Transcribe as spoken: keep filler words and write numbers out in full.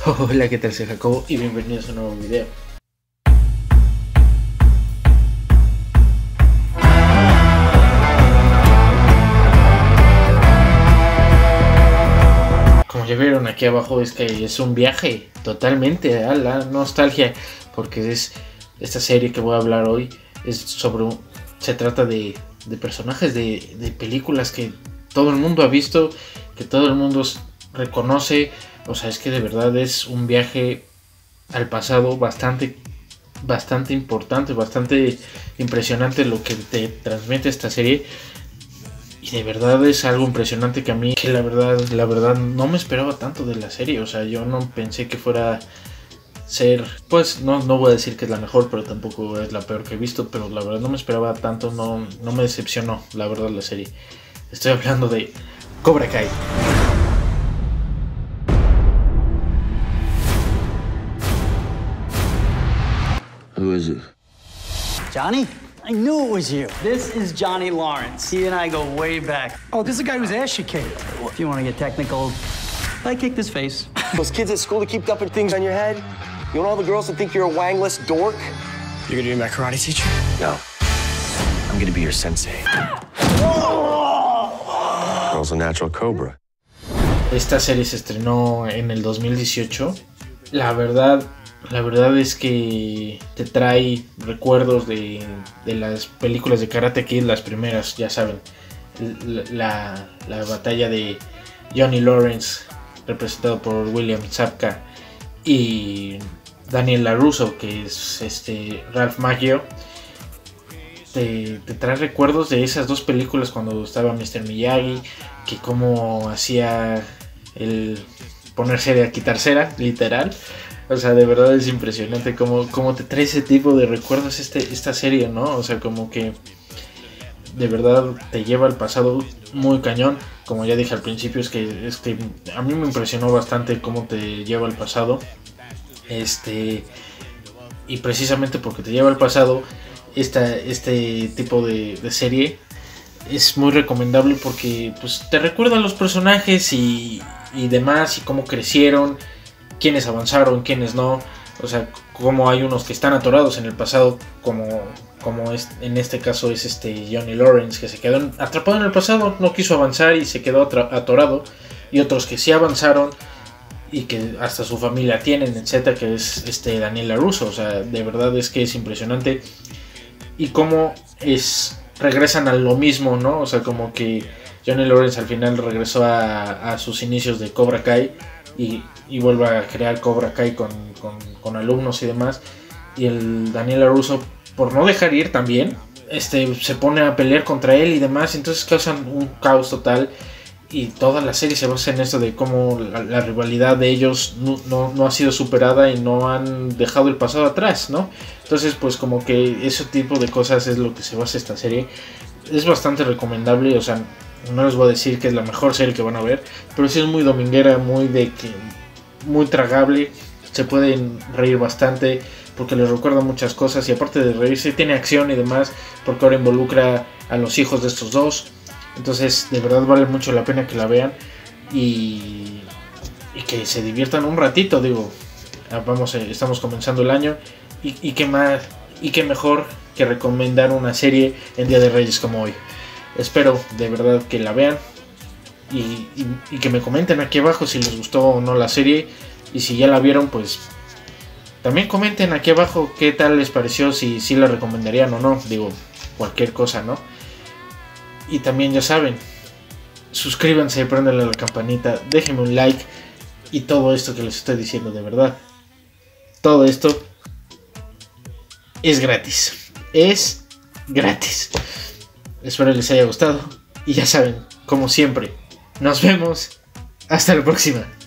Hola, ¿qué tal? Soy Jacobo y bienvenidos a un nuevo video. Como ya vieron aquí abajo, es que es un viaje totalmente a la nostalgia, porque es esta serie que voy a hablar hoy es sobre un, se trata de, de personajes de, de películas que todo el mundo ha visto, que todo el mundo reconoce. O sea, es que de verdad es un viaje al pasado bastante, bastante importante, bastante impresionante lo que te transmite esta serie. Y de verdad es algo impresionante que a mí, que la verdad, la verdad no me esperaba tanto de la serie. O sea, yo no pensé que fuera ser, pues no, no voy a decir que es la mejor, pero tampoco es la peor que he visto. Pero la verdad no me esperaba tanto, no, no me decepcionó la verdad la serie. Estoy hablando de Cobra Kai. Who is it? Johnny? I knew it was you. This is Johnny Lawrence. He and I go way back. Oh, this is the guy whose ass you kicked. If you want to get technical, I kicked his face. Those kids at school that keep dumping things on your head? You want all the girls to think you're a wangless dork? You're gonna be my karate teacher? No. I'm gonna be your sensei. Girl's a natural cobra. Esta serie se estrenó en el dos mil dieciocho. La verdad... La verdad es que te trae recuerdos de, de las películas de Karate Kid, las primeras, ya saben. La, la batalla de Johnny Lawrence, representado por William Zabka, y Daniel LaRusso, que es este Ralph Macchio. Te, te trae recuerdos de esas dos películas cuando estaba mister Miyagi, que como hacía el poner cera, quitar cera, literal. O sea, de verdad es impresionante cómo, cómo te trae ese tipo de recuerdos este, esta serie, ¿no? O sea, como que de verdad te lleva al pasado muy cañón. Como ya dije al principio, es que, es que a mí me impresionó bastante cómo te lleva al pasado. Este, y precisamente porque te lleva al pasado, esta, este tipo de, de serie es muy recomendable porque pues, te recuerda a los personajes y, y demás, y cómo crecieron, quiénes avanzaron, quiénes no. O sea, como hay unos que están atorados en el pasado, como, como es, en este caso es este Johnny Lawrence, que se quedó en, atrapado en el pasado, no quiso avanzar y se quedó atorado, y otros que sí avanzaron y que hasta su familia tienen, etcétera, que es este Daniel LaRusso. O sea, de verdad es que es impresionante y cómo es regresan a lo mismo, ¿no? O sea, como que Johnny Lawrence al final regresó a, a sus inicios de Cobra Kai y, y vuelve a crear Cobra Kai con, con, con alumnos y demás. Y el Daniel LaRusso, por no dejar ir también, este, se pone a pelear contra él y demás. Entonces causan un caos total. Y toda la serie se basa en esto de cómo la, la rivalidad de ellos no, no, no ha sido superada y no han dejado el pasado atrás, ¿no? Entonces pues como que ese tipo de cosas es lo que se basa esta serie. Es bastante recomendable, o sea, no les voy a decir que es la mejor serie que van a ver, pero sí es muy dominguera, muy de que muy tragable. Se pueden reír bastante porque les recuerda muchas cosas, y aparte de reírse tiene acción y demás, porque ahora involucra a los hijos de estos dos. Entonces de verdad vale mucho la pena que la vean y, y que se diviertan un ratito. Digo, vamos, estamos comenzando el año y, y qué más y qué mejor que recomendar una serie en Día de Reyes como hoy. Espero de verdad que la vean y, y, y que me comenten aquí abajo si les gustó o no la serie. Y si ya la vieron, pues también comenten aquí abajo qué tal les pareció, si, si la recomendarían o no. Digo, cualquier cosa, ¿no? Y también ya saben, suscríbanse, prendanle a la campanita, déjenme un like. Y todo esto que les estoy diciendo, de verdad, todo esto es gratis. Es gratis. Espero les haya gustado. Y ya saben, como siempre, nos vemos. Hasta la próxima.